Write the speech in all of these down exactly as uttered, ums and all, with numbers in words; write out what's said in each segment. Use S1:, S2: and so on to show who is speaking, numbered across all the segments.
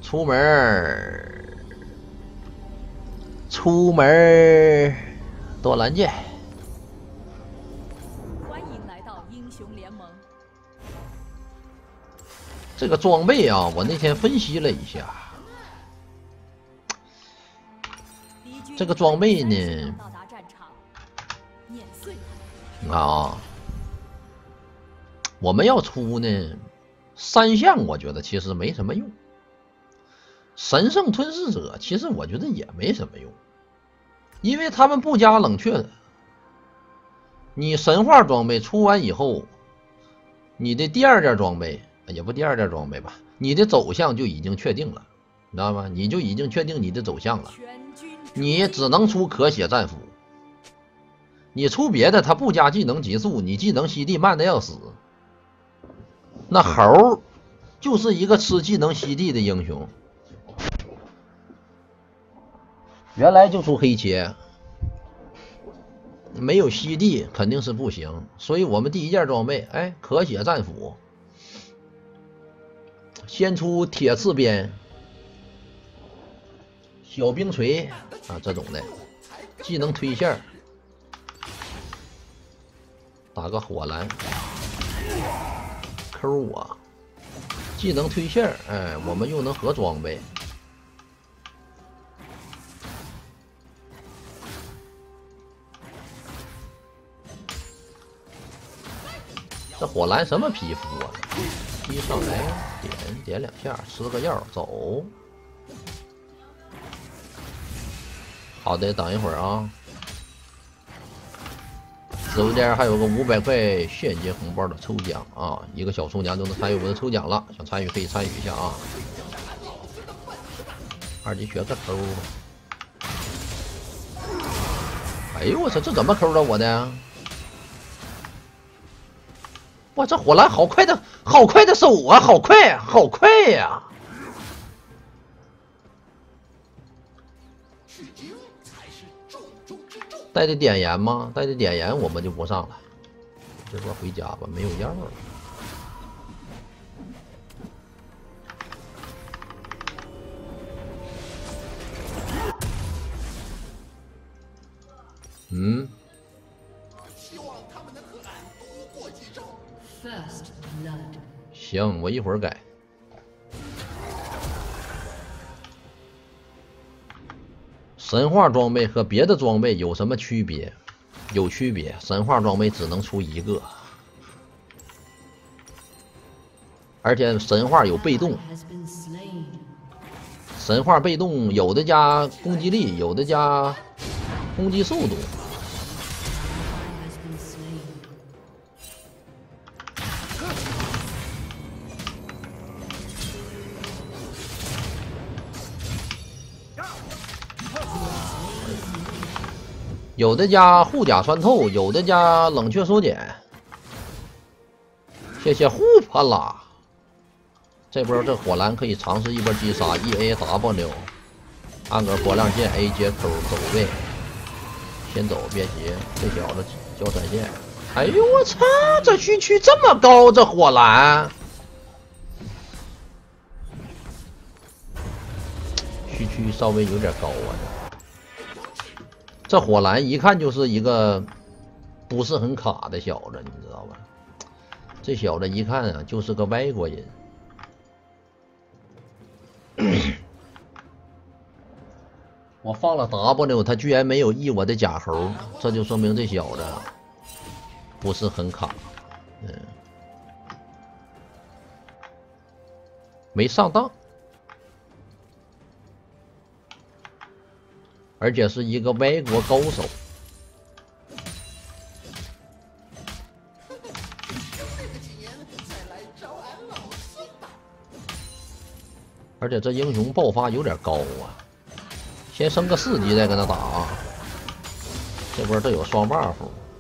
S1: 出门儿，出门儿，多兰剑。
S2: 欢迎来到英雄联盟。
S1: 这个装备啊，我那天分析了一下，这个装备呢，啊，我们要出呢，三项我觉得其实没什么用。神圣吞噬者其实我觉得也没什么用，因为他们不加冷却的。你神话装备出完以后，你的第二件装备也不第二件装备吧，你的走向就已经确定了，你知道吗？你就已经确定你的走向了，你只能出可血战斧。你出别的，它不加技能急速，你技能吸地慢的要死。那猴就是一个吃技能吸地的英雄。原来就出黑切，没有吸地肯定是不行，所以我们第一件装备，哎，可血战斧，先出铁刺鞭、小冰锤啊这种的，技能推线，打个火蓝，抠我，技能推线，哎，我们又能合装备。这火蓝什么皮肤啊？一上来点点两下，吃个药走。好的，等一会儿啊。直播间还有个五百块现金红包的抽奖啊，一个小抽奖就能参与我的抽奖了，想参与可以参与一下啊。二级学个抠。哎呦我操，这怎么抠到我的？哇，这火蓝好快的，好快的手啊，好快，好快呀！带的点盐吗？带的点盐我们就不上了，这波回家吧，没有药了。嗯。行，我一会儿改。神话装备和别的装备有什么区别？有区别，神话装备只能出一个，而且神话有被动。神话被动有的加攻击力，有的加攻击速度。有的加护甲穿透，有的加冷却缩减。谢谢护帕啦！这波这火蓝可以尝试一波击杀 ，E A W， 按个波浪键 A 接口走位，先走别急，这小子交闪现。哎呦我操！这虚区这么高，这火蓝，虚区稍微有点高啊。这火蓝一看就是一个不是很卡的小子，你知道吧？这小子一看啊，就是个外国人。我放了 W， 他居然没有 E 我的假猴，这就说明这小子不是很卡，嗯，没上当。而且是一个外国高手，而且这英雄爆发有点高啊！先升个四级再跟他打啊！这波这有双 buff，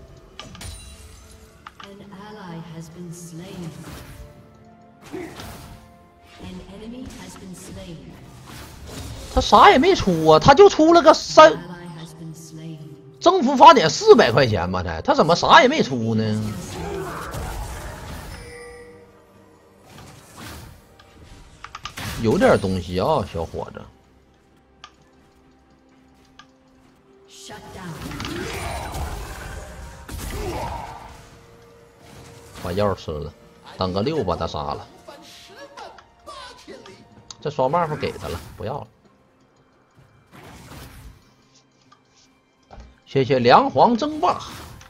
S1: 他啥也没出啊，他就出了个三征服法典四百块钱吧，才他怎么啥也没出呢？ 有点东西啊，小伙子。把药吃了，等个六把他杀了。这双 buff 给他了，不要了。谢谢梁皇争霸。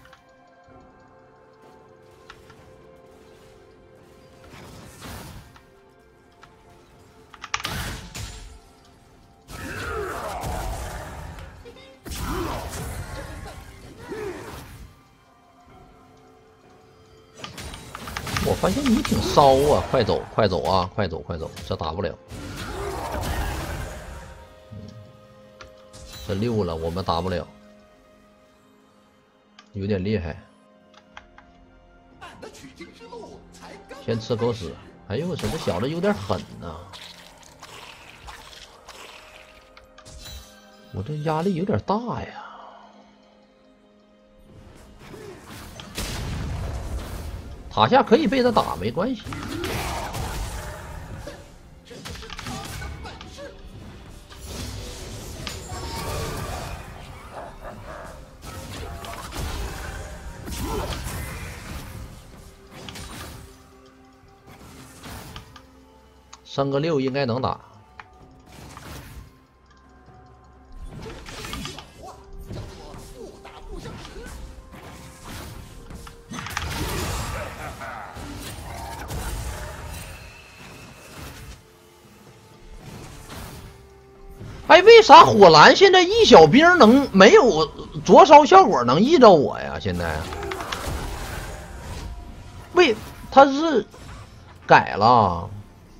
S1: 我发现你挺骚啊！快走，快走啊！快走，快走，这打不了。嗯、这六了，我们打不了，有点厉害。先吃狗屎！哎呦我操，这小子有点狠呐、啊！我这压力有点大呀。塔下可以被他打，没关系。升个六应该能打。哎，为啥火蓝现在一小兵能没有灼烧效果能遇着我呀？现在，为他是改了，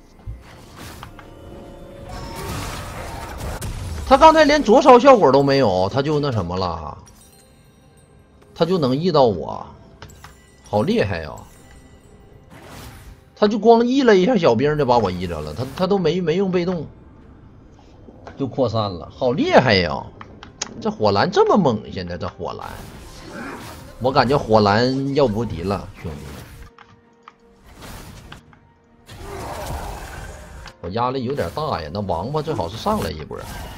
S1: 他刚才连灼烧效果都没有，他就那什么了，他就能遇到我，好厉害呀！他就光移了一下小兵就把我移着了，他他都没没用被动。就扩散了，好厉害呀！这火蓝这么猛，现在这火蓝，我感觉火蓝要无敌了，兄弟！我压力有点大呀，那王八最好是上来一波。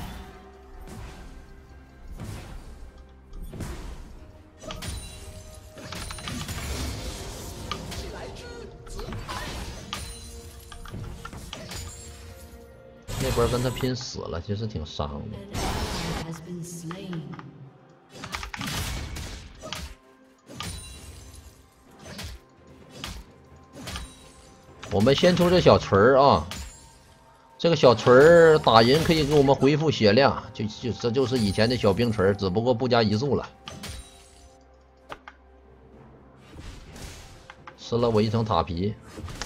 S1: 那波跟他拼死了，其实挺伤的。我们先出这小锤儿啊，这个小锤儿打人可以给我们恢复血量，就就这就是以前的小冰锤，只不过不加移速了。吃了我一层塔皮。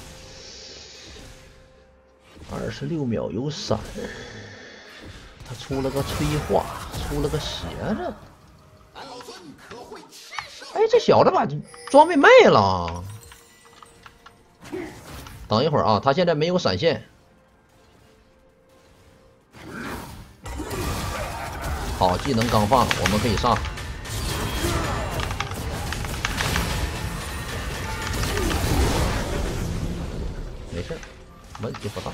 S1: 二十六秒有闪，他出了个催化，出了个鞋子。哎，这小子把装备卖了。等一会儿啊，他现在没有闪现。好，技能刚放，我们可以上。没事，问题不大。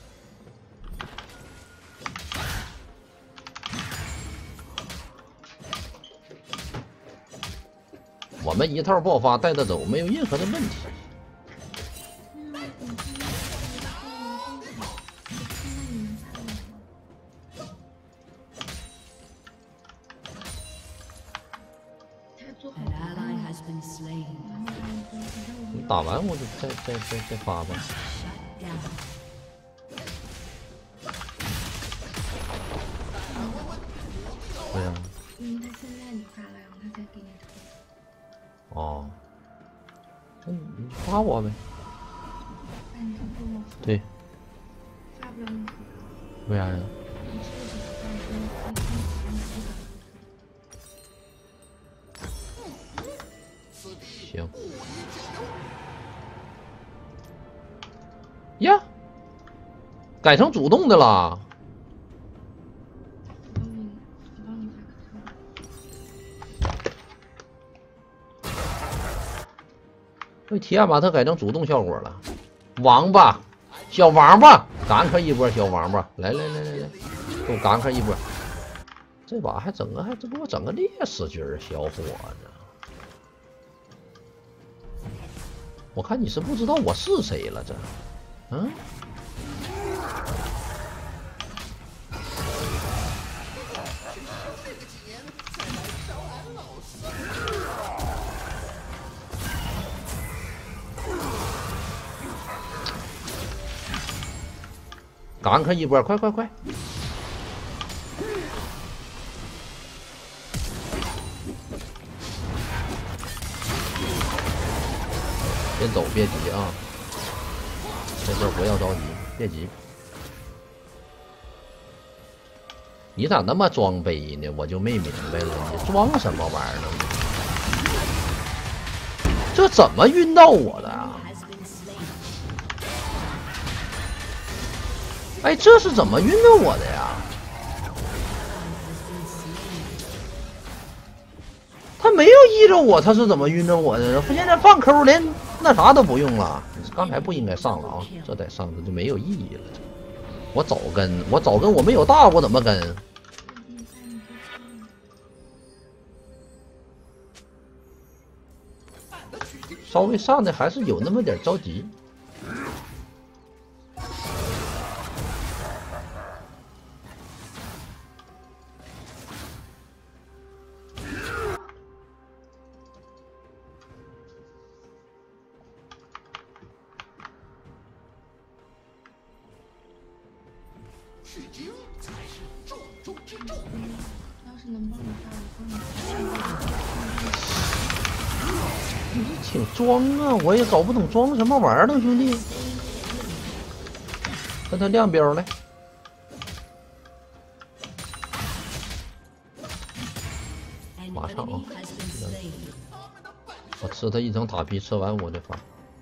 S1: 我们一套爆发带着走，没有任何的问题。你打完我就再再再再发吧。对呀。嗯，他现在你发了，然后他再给你推。哦，那你发我呗。对。发不了你。为啥呀？行。呀，改成主动的了。被提亚马特改成主动效果了，王八，小王八。 干克一波小王八，来来来来来，给我干克一波。这把还整个还给我整个烈士军儿，小伙子。我看你是不知道我是谁了，这，嗯。赶快一波，快快快！先走，别急啊！这事不要着急，别急。你咋那么装杯呢？我就没明白了，你装什么玩意儿呢？这怎么晕到我的啊？哎，这是怎么晕到我的呀？他没有依着我，他是怎么晕着我的？现在放抠连那啥都不用了，刚才不应该上了啊，这得上这就没有意义了。我早跟，我早跟我没有大，我怎么跟？稍微上的还是有那么点着急。
S3: 取经才是重中之重。要是能帮你大，我帮你。
S1: 你挺装啊，我也搞不懂装什么玩意儿呢，兄弟。跟他亮标来。马上啊！我吃他一层塔皮，吃完我再发。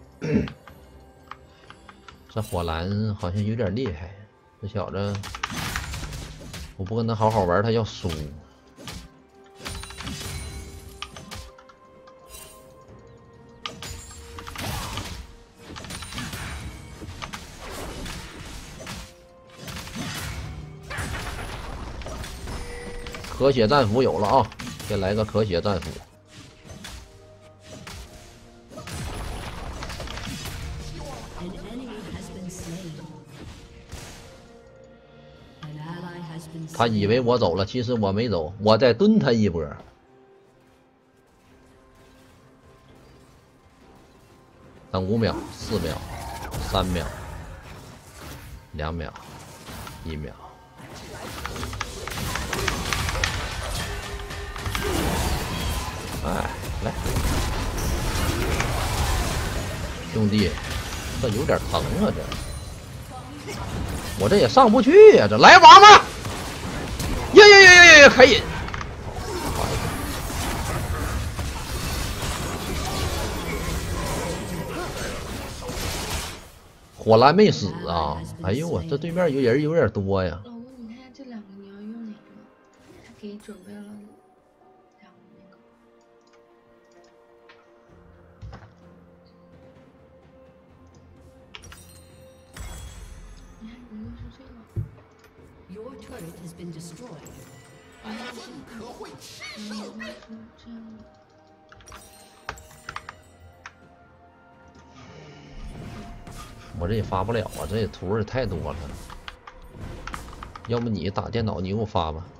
S1: 这火蓝好像有点厉害。这小子，我不跟他好好玩，他要输。可血战斧有了啊！先来个可血战斧。他以为我走了，其实我没走，我再蹲他一波。等五秒、四秒、三秒、两秒、一秒。哎，来，兄弟，这有点疼啊，这我这也上不去呀、啊，这来王八！呀呀呀呀呀！可以。火蓝没死啊！哎呦我这对面有人有点多呀。
S3: 老公，你看这两个你要用哪个？他给你准备了两个那个。你看一个是这个。
S2: Your turret has been destroyed.
S3: 一个是可会吃手。一个是这样的。
S1: 我这也发不了啊，这图也太多了。要不你打电脑，你给我发吧。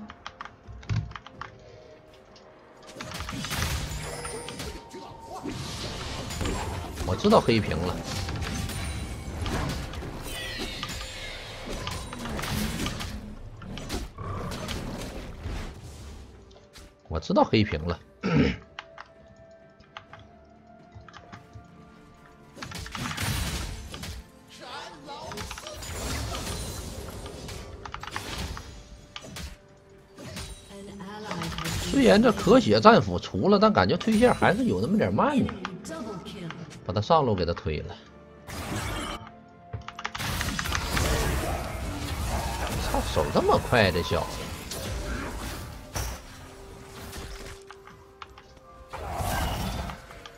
S1: 我知道黑屏了。我知道黑屏了。虽然这可血战斧出了，但感觉推线还是有那么点慢呢。把他上路给他推了。操，手这么快，这小子。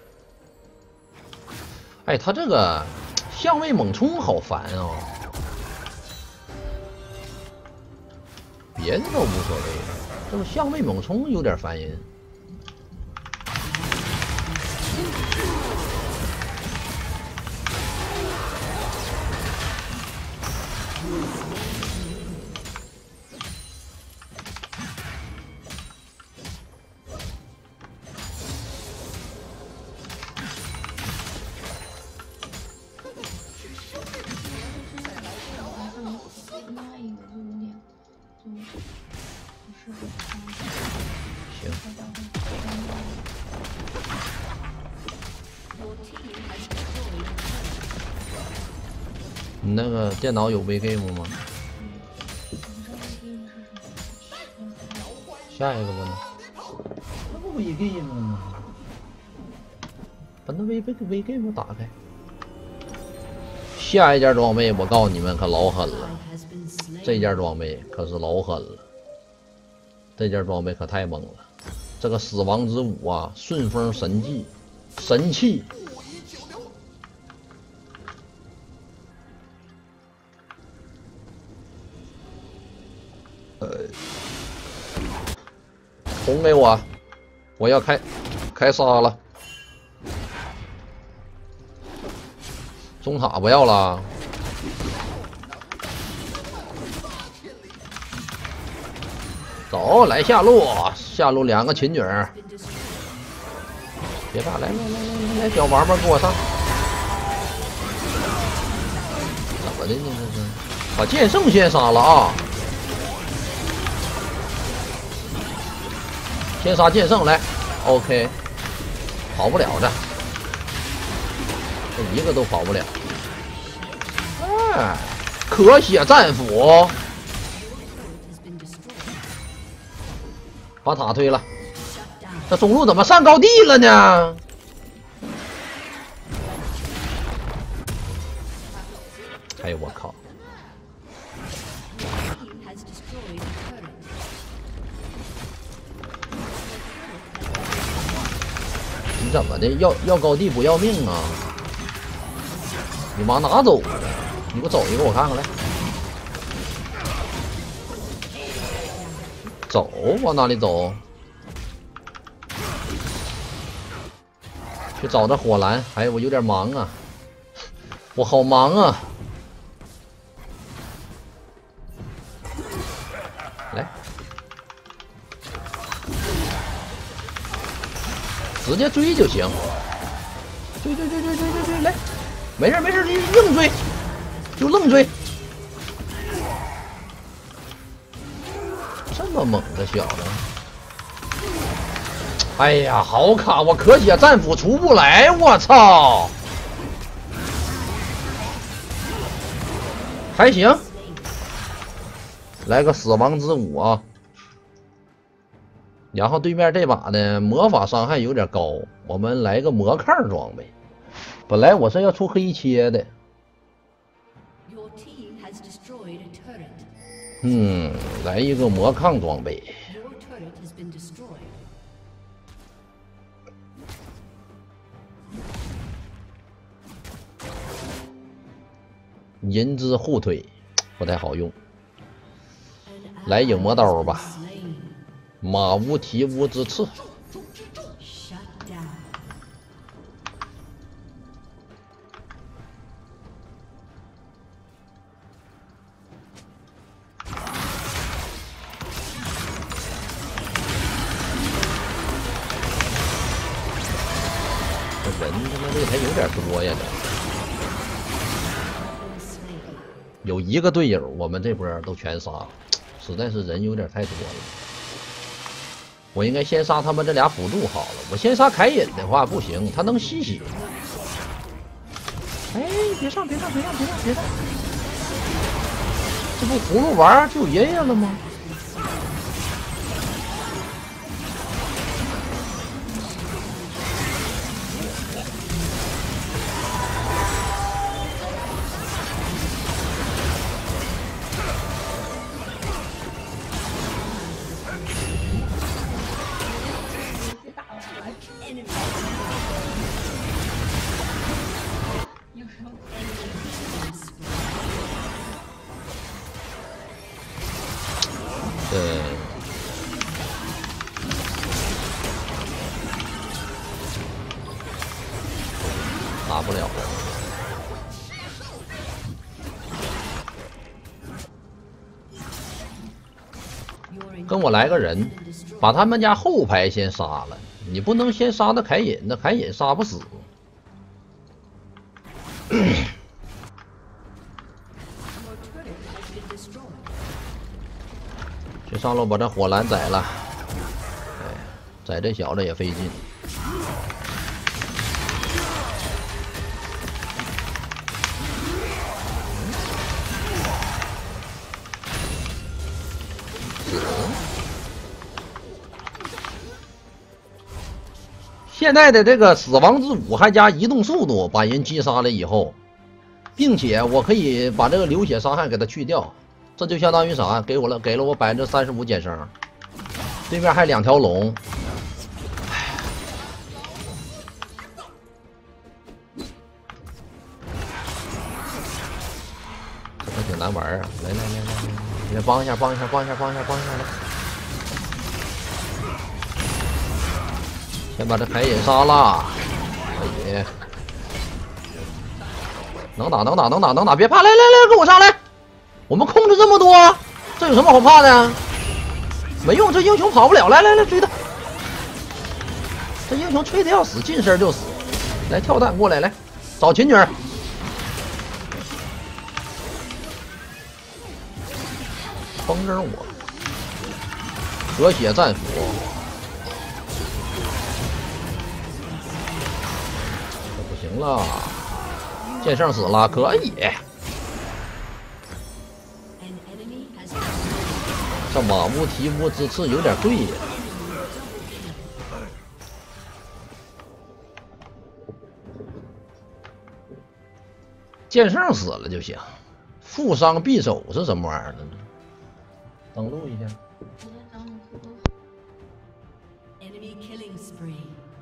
S1: 哎，他这个相位猛冲好烦啊、哦！ 别的都无所谓，这个相位猛冲有点烦人。你那个电脑有 V game 吗？下一个吧呢？那不 V game 吗？把那 V V game 打开。下一件装备我告诉你们可老狠了，这件装备可是老狠了，这件装备可太猛了。这个死亡之舞啊，顺风神技，神器。呃，红给我，我要开开杀了。中塔不要了，走，来下路，下路两个群女儿，别怕，来来来来来，小王八给我上，怎么的呢？这是把剑圣先杀了啊！先杀剑圣来 ，OK， 跑不了的。这一个都跑不了，哎，可血战斧，把塔推了。这中路怎么上高地了呢？哎呦我靠！你怎么的？要要高地不要命啊？你往哪走？你给我走一个，我看看来。走，往哪里走？去找这火蓝。哎，我有点忙啊，我好忙啊。来，直接追就行。追追追追追追追，来。没事没事，你硬追，就愣追。这么猛的小子，哎呀，好卡！我可血战斧出不来，我操！还行，来个死亡之舞啊！然后对面这把呢，魔法伤害有点高，我们来个魔抗装备。本来我是要出黑切的，嗯，来一个魔抗装备。银之护腿不太好用，来影魔刀吧，马乌提乌之刺。人他妈这还有点多呀，这有一个队友，我们这波都全杀，实在是人有点太多了。我应该先杀他们这俩辅助好了。我先杀凯隐的话不行，他能吸血。哎，别上别上别上别上别上！这不葫芦娃就爷爷了吗？ 对。打不了。跟我来个人，把他们家后排先杀了。你不能先杀的凯隐，那凯隐杀不死。去上路把这火蓝宰了。哎，宰这小子也费劲。现在的这个死亡之舞还加移动速度，把人击杀了以后，并且我可以把这个流血伤害给它去掉，这就相当于啥？给我了，给了我百分之三十五减伤。对面还两条龙，这可挺难玩啊！来来来来来，来帮一下，帮一下，帮一下，帮一下，帮一下来！先把这凯隐杀了，可以，能打能打能打能打，别怕，来来来，跟我上来，我们控制这么多，这有什么好怕的？没用，这英雄跑不了，来来来追他，这英雄吹的要死，近身就死，来跳弹过来，来找琴女儿，风筝我，和谐战斧。行了，剑圣死了，可以。这瓦乌提乌之刺有点贵呀。剑圣死了就行，负伤匕首是什么玩意儿呢？登录一下。
S2: Enemy killing spree.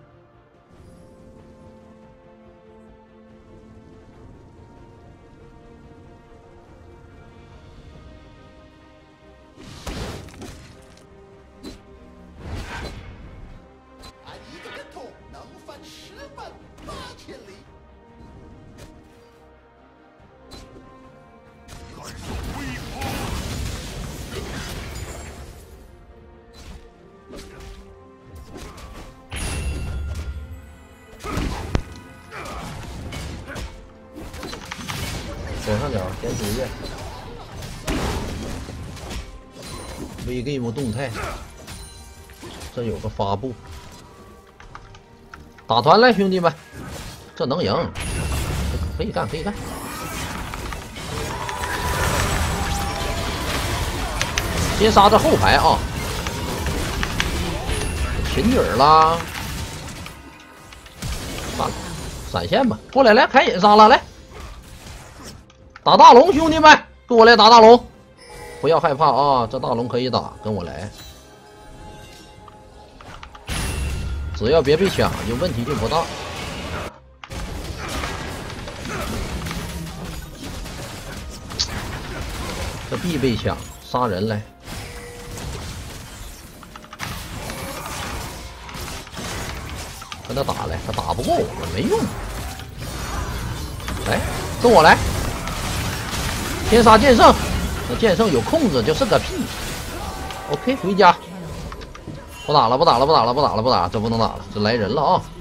S1: 左上角点主页 ，V Game 动态，这有个发布，打团来兄弟们，这能赢，可以干可以干。先杀这后排啊，琴女儿啦，算了，闪现吧，过来来凯隐杀了来。打大龙，兄弟们，跟我来打大龙！不要害怕啊，这大龙可以打，跟我来。只要别被抢，就问题就不大。这必被抢，杀人来！跟他打来，他打不过我，没用。来，跟我来！先杀剑圣，那剑圣有控制就是个屁。OK， 回家。不打了，不打了，不打了，不打了，不打了，这不能打了，这来人了啊！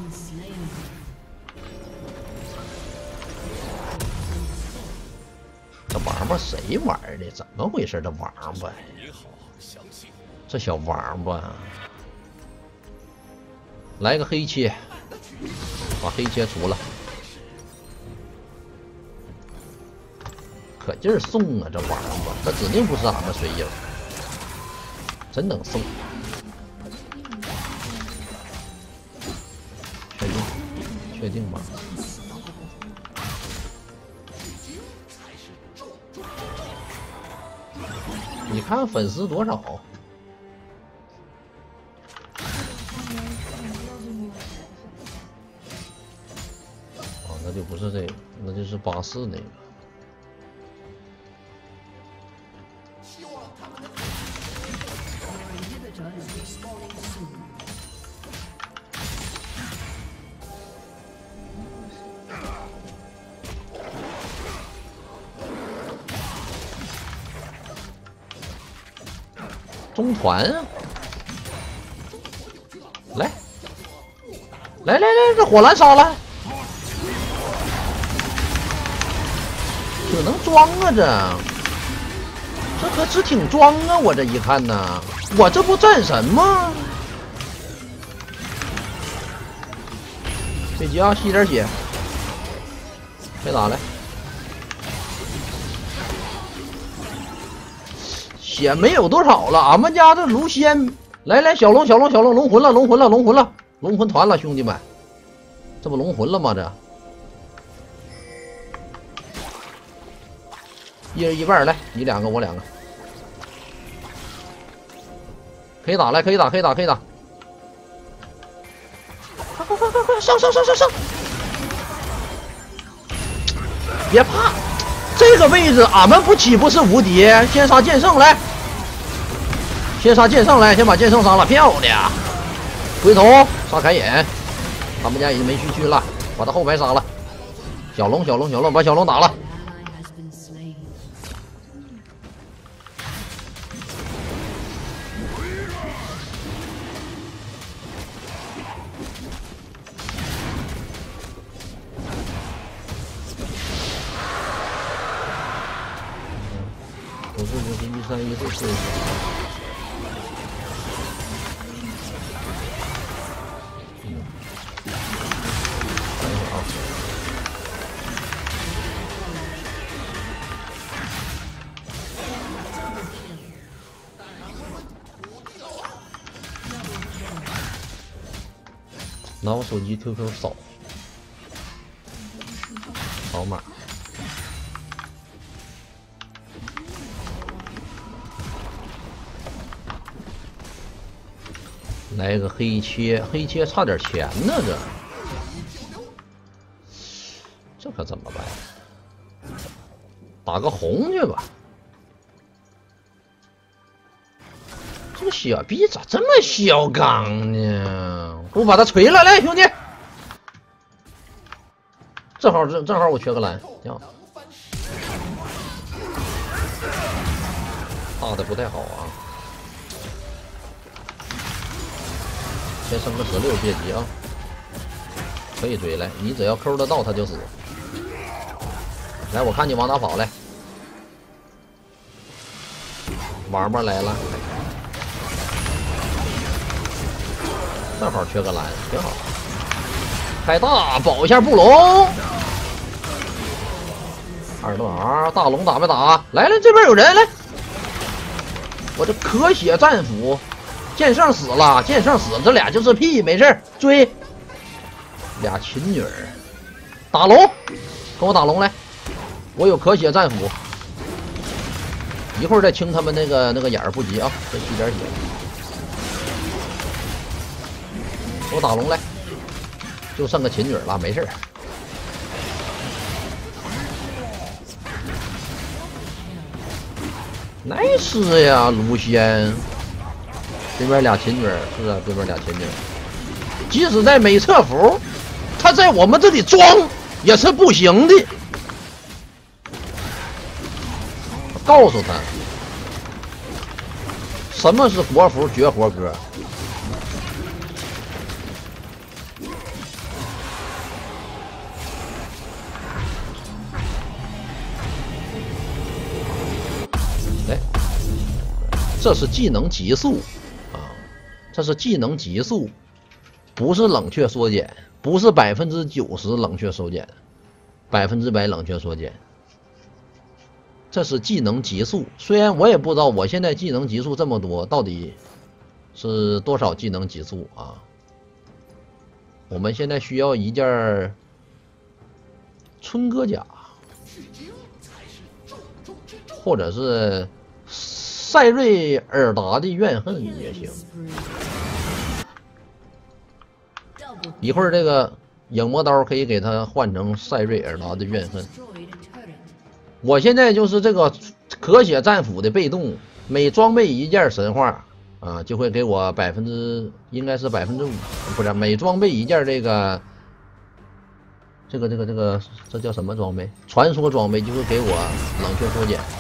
S1: 这王八谁玩的？怎么回事？这王八，这小王八，来个黑切，把黑切除了。可劲儿送啊！这王八，这指定不是俺们水影，真能送。确定？确定吗？你看粉丝多少？哦，那就不是这个，那就是八四那个。 中团啊！来，来来来，这火蓝杀了，挺能装啊这，这可是挺装啊！我这一看呢，我这不战神吗？别急啊，吸点血，别打了。 血没有多少了，俺们家这卢仙，来来，小龙小龙小龙龙魂了龙魂了龙魂了龙魂团了，兄弟们，这不龙魂了吗？这一人一半，来，你两个我两个，可以打来，可以打，可以打，可以打，快快快快快上上上上上，别怕。 这个位置俺们不岂不是无敌？先杀剑圣来，先杀剑圣来，先把剑圣杀了，漂亮！回头杀凯隐，他们家已经没虚区了，把他后排杀了。小龙，小龙，小龙，把小龙打了。九四九十一三一四四。嗯，等一会儿啊。拿我手机 Q Q 扫，扫码。 来个黑切，黑切差点钱呢，这这可怎么办？打个红去吧。这个小逼咋这么嚣张呢？我把他锤了，来兄弟，正好正正好我缺个蓝，挺好。打的不太好啊。 先升个十六，别急啊，可以追来，你只要抠得到他就死。来，我看你往哪跑来，王八来了，正好缺个蓝，挺好。开大保一下布隆，二段 R 大龙打没打？来来，这边有人来，我这可血战斧。 剑圣死了，剑圣死了，这俩就是屁，没事追。俩琴女儿，打龙，跟我打龙来，我有可血战斧，一会儿再清他们那个那个眼儿，不急啊，再吸点血。给我打龙来，就剩个琴女儿了，没事。nice 呀，卢仙。 对面俩琴女儿是啊，对面俩琴女儿，即使在美策服，他在我们这里装也是不行的。告诉他，什么是活服绝活歌。来，这是技能极速。 这是技能极速，不是冷却缩减，不是百分之九十冷却缩减，百分之百冷却缩减。这是技能极速，虽然我也不知道我现在技能极速这么多，到底是多少技能极速啊？我们现在需要一件春哥甲，或者是赛瑞尔达的怨恨也行。 一会儿这个影魔刀可以给他换成赛瑞尔达的怨恨。我现在就是这个可血战斧的被动，每装备一件神话啊，就会给我百分之应该是百分之五，不是每装备一件这个这个这个这个这叫什么装备？传说装备就会给我冷却缩减。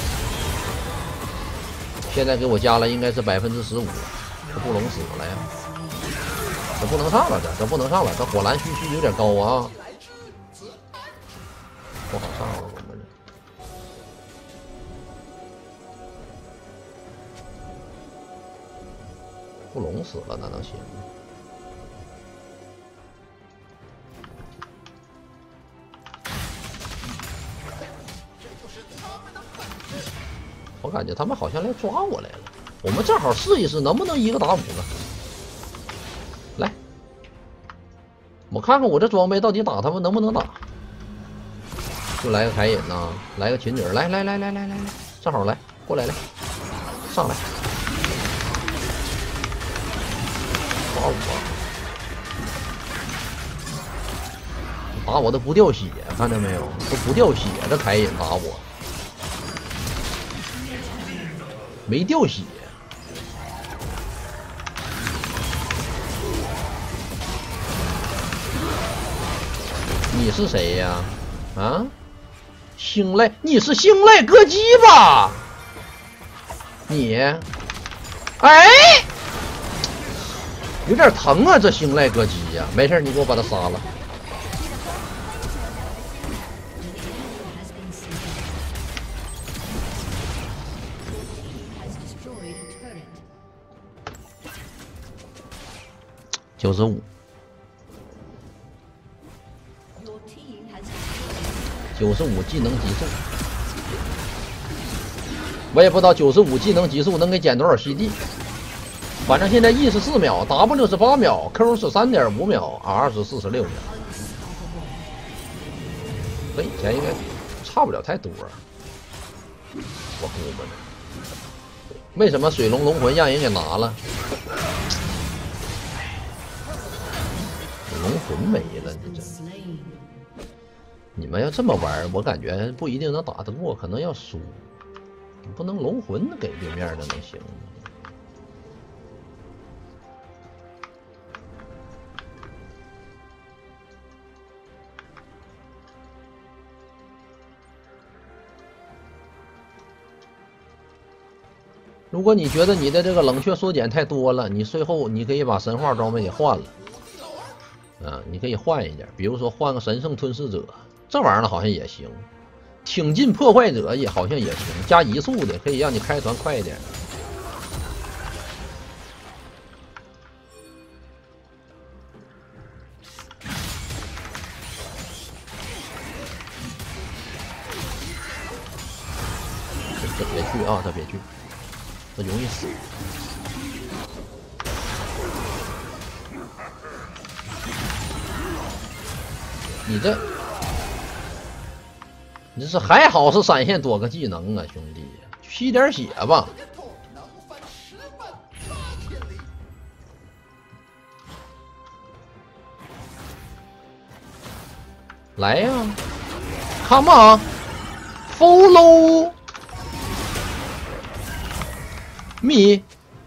S1: 现在给我加了应该是百分之十五，这不能死了呀！这不能上了，这这不能上了，这火蓝需需有点高啊，不好上了我们这。 布隆死了，那能行吗？我感觉他们好像来抓我来了，我们正好试一试能不能一个打五呢？来，我看看我这装备到底打他们能不能打？就来个凯隐呐，来个琴女，来来来来来来来，正好来过来来，上来。 打我！打我都不掉血，看见没有？都不掉血，这凯隐打我没掉血。你是谁呀？啊？星赖？你是星赖歌姬吧？你？哎！ 有点疼啊，这星赖歌姬呀！没事，你给我把他杀了。九十五，九十五技能级数，我也不知道九十五技能级数能给减多少 C D。 反正现在 E 是四秒 ，W 是八秒 ，Q 是三点五秒 ，R 是四十六秒，和以前应该差不了太多。我估摸着，为什么水龙龙魂让人给拿了？龙魂没了，你这，你们要这么玩，我感觉不一定能打得过，可能要输。你不能龙魂给对面的能行吗？ 如果你觉得你的这个冷却缩减太多了，你最后你可以把神话装备给换了，啊，你可以换一点，比如说换个神圣吞噬者，这玩意儿好像也行，挺进破坏者也好像也行，加移速的可以让你开船快一点。这这别去啊，这别去。 这容易死。你这，你这是还好是闪现多个技能啊，兄弟，吸点血吧。来呀 ，Come on， follow。 me，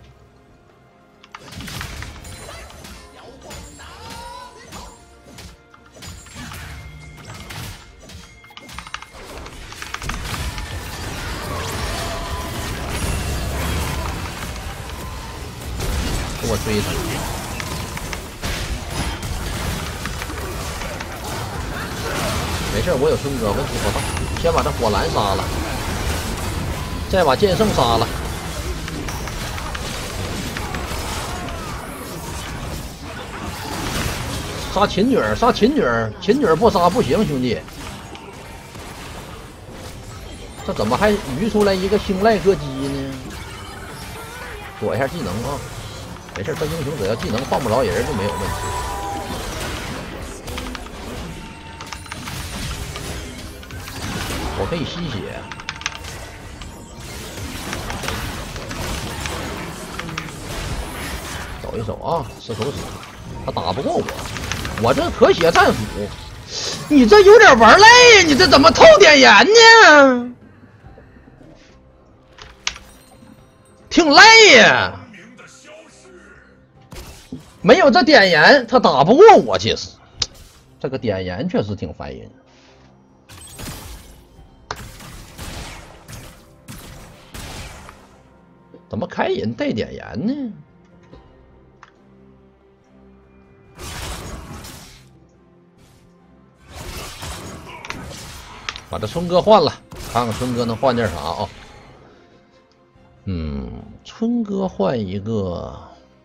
S1: 给我追他！没事，我有孙哥，问题不大。先把这火蓝杀了，再把剑圣杀了。 杀琴女，杀琴女，琴女不杀不行，兄弟。这怎么还鱼出来一个星赖歌姬呢？躲一下技能啊，没事，这英雄只要技能放不着人就没有问题。我可以吸血。走一走啊，石头死，他打不过我。 我这可血战斧，你这有点玩累呀！你这怎么透点盐呢？挺累呀！ 没有这点燃，他打不过我。其实这个点燃确实挺烦人。怎么开引带点燃呢？把这春哥换了，看看春哥能换点啥啊？嗯，春哥换一个，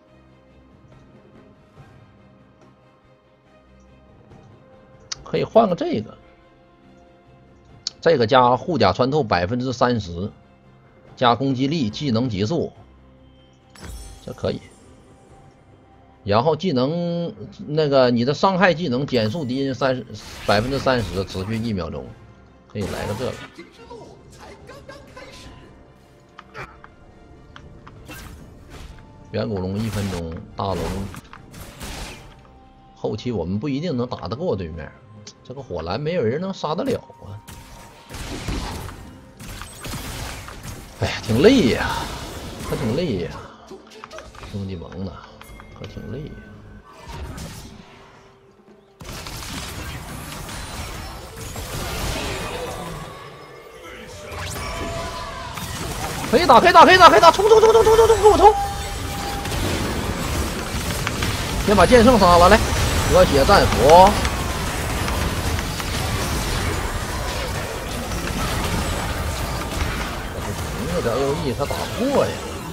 S1: 可以换个这个，这个加护甲穿透百分之三十，加攻击力、技能级数，这可以。然后技能那个你的伤害技能减速敌人三十百分之三十，持续一秒钟。可以来个这个。远古龙一分钟，大龙后期我们不一定能打得过对面，这个火蓝没有人能杀得了啊！哎呀，挺累呀，可挺累呀，兄弟盟的可挺累呀。可以打，可以打，可以打，可以打！冲冲冲冲冲冲冲，给我冲！先把剑圣杀了，来，和血战斧。那个 A O E 他打不过呀，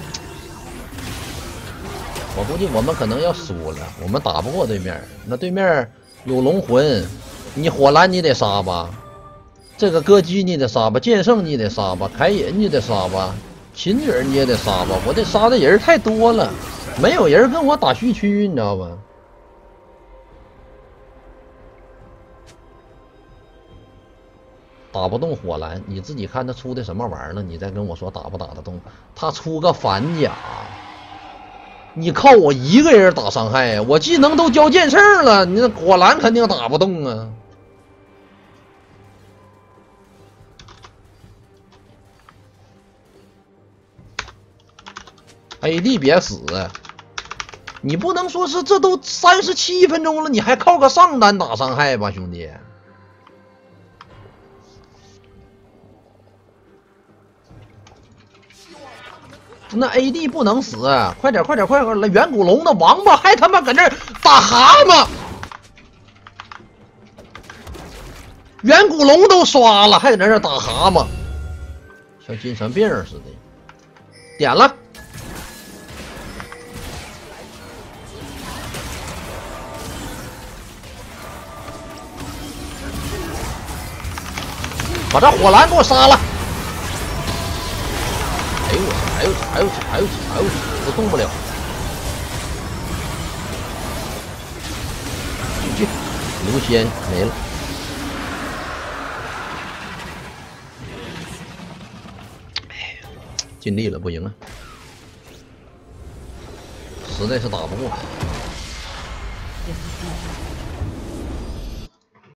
S1: 我估计我们可能要输了，我们打不过对面。那对面有龙魂，你火蓝你得杀吧，这个歌姬你得杀吧，剑圣你得杀吧，凯隐你得杀吧。秦女你也得杀吧，我这杀的人太多了，没有人跟我打虚区，你知道吧？打不动火蓝，你自己看他出的什么玩意儿了，你再跟我说打不打得动？他出个反甲，你靠我一个人打伤害呀？我技能都交剑圣了，你那火蓝肯定打不动啊。A D 别死，你不能说是这都三十七分钟了，你还靠个上单打伤害吧，兄弟？那 A D 不能死，快点快点快点！远古龙的王八还他妈搁这打蛤蟆，远古龙都刷了，还搁这打蛤蟆，像精神病似的。点了。把这火蓝给我杀了！哎呦我操！哎呦哎呦哎呦哎呦，都动不了。去，刘仙没了。哎，尽力了，不行啊，实在是打不过。